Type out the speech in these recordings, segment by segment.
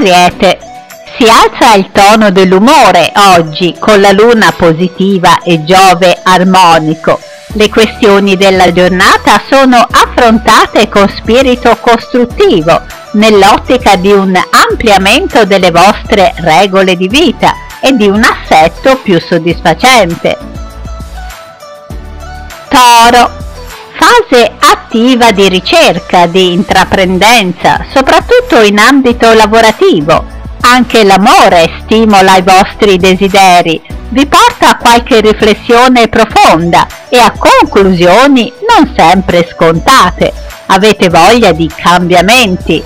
Ariete. Si alza il tono dell'umore oggi con la luna positiva e Giove armonico. Le questioni della giornata sono affrontate con spirito costruttivo, nell'ottica di un ampliamento delle vostre regole di vita e di un assetto più soddisfacente. Toro. Fase attiva di ricerca, di intraprendenza, soprattutto in ambito lavorativo. Anche l'amore stimola i vostri desideri, vi porta a qualche riflessione profonda e a conclusioni non sempre scontate. Avete voglia di cambiamenti.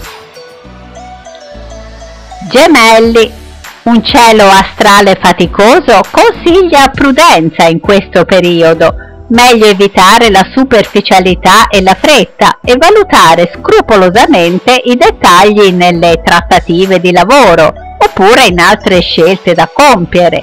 Gemelli. Un cielo astrale faticoso consiglia prudenza in questo periodo. Meglio evitare la superficialità e la fretta e valutare scrupolosamente i dettagli nelle trattative di lavoro oppure in altre scelte da compiere.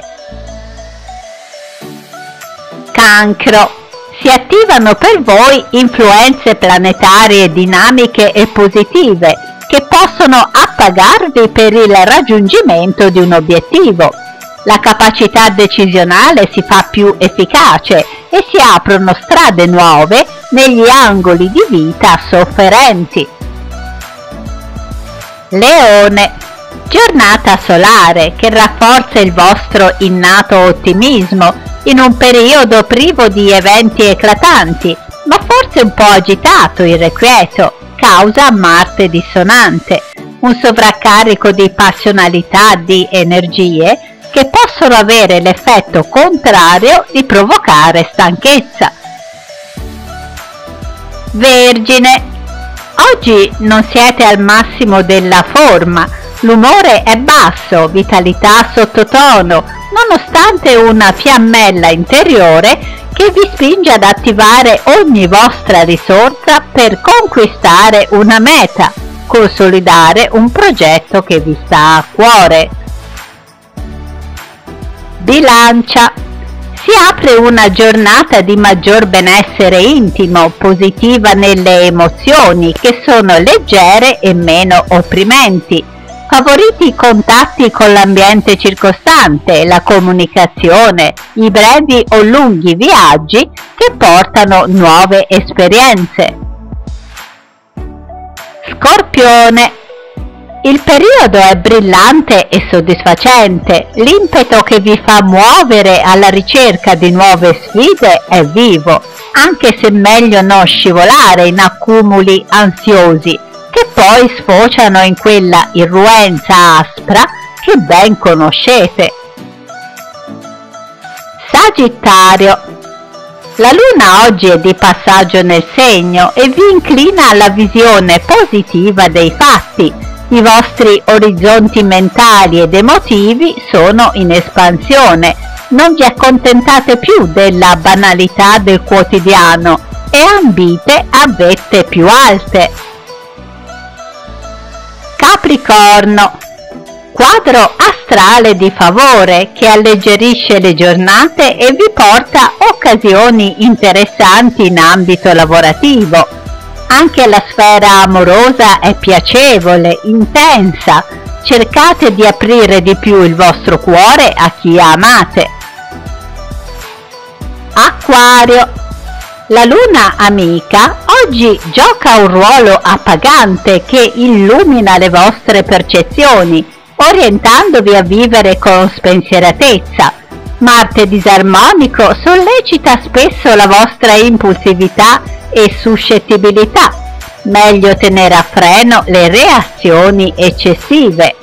Cancro. Si attivano per voi influenze planetarie dinamiche e positive che possono appagarvi per il raggiungimento di un obiettivo. La capacità decisionale si fa più efficace e si aprono strade nuove negli angoli di vita sofferenti. Leone. Giornata solare che rafforza il vostro innato ottimismo in un periodo privo di eventi eclatanti, ma forse un po' agitato e irrequieto, causa Marte dissonante, un sovraccarico di passionalità, di energie che possono avere l'effetto contrario di provocare stanchezza. Vergine. Oggi non siete al massimo della forma, l'umore è basso, vitalità sottotono, nonostante una fiammella interiore che vi spinge ad attivare ogni vostra risorsa per conquistare una meta, consolidare un progetto che vi sta a cuore. Bilancia. Si apre una giornata di maggior benessere intimo, positiva nelle emozioni che sono leggere e meno opprimenti. Favoriti i contatti con l'ambiente circostante, la comunicazione, i brevi o lunghi viaggi che portano nuove esperienze. Scorpione. Il periodo è brillante e soddisfacente, l'impeto che vi fa muovere alla ricerca di nuove sfide è vivo, anche se meglio non scivolare in accumuli ansiosi, che poi sfociano in quella irruenza aspra che ben conoscete. Sagittario. La luna oggi è di passaggio nel segno e vi inclina alla visione positiva dei fatti. I vostri orizzonti mentali ed emotivi sono in espansione, non vi accontentate più della banalità del quotidiano e ambite a vette più alte. Capricorno. Quadro astrale di favore che alleggerisce le giornate e vi porta occasioni interessanti in ambito lavorativo. Anche la sfera amorosa è piacevole, intensa. Cercate di aprire di più il vostro cuore a chi amate. Acquario. La luna amica oggi gioca un ruolo appagante che illumina le vostre percezioni, orientandovi a vivere con spensieratezza. Marte disarmonico sollecita spesso la vostra impulsività e suscettibilità. Meglio tenere a freno le reazioni eccessive.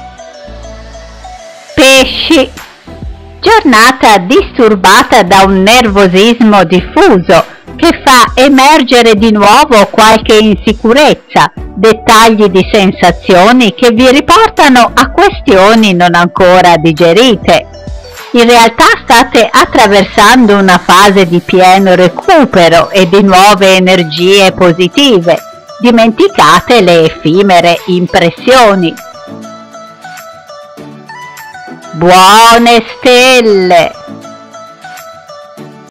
Pesci. Giornata disturbata da un nervosismo diffuso che fa emergere di nuovo qualche insicurezza, dettagli di sensazioni che vi riportano a questioni non ancora digerite. In realtà state attraversando una fase di pieno recupero e di nuove energie positive. Dimenticate le effimere impressioni. Buone stelle!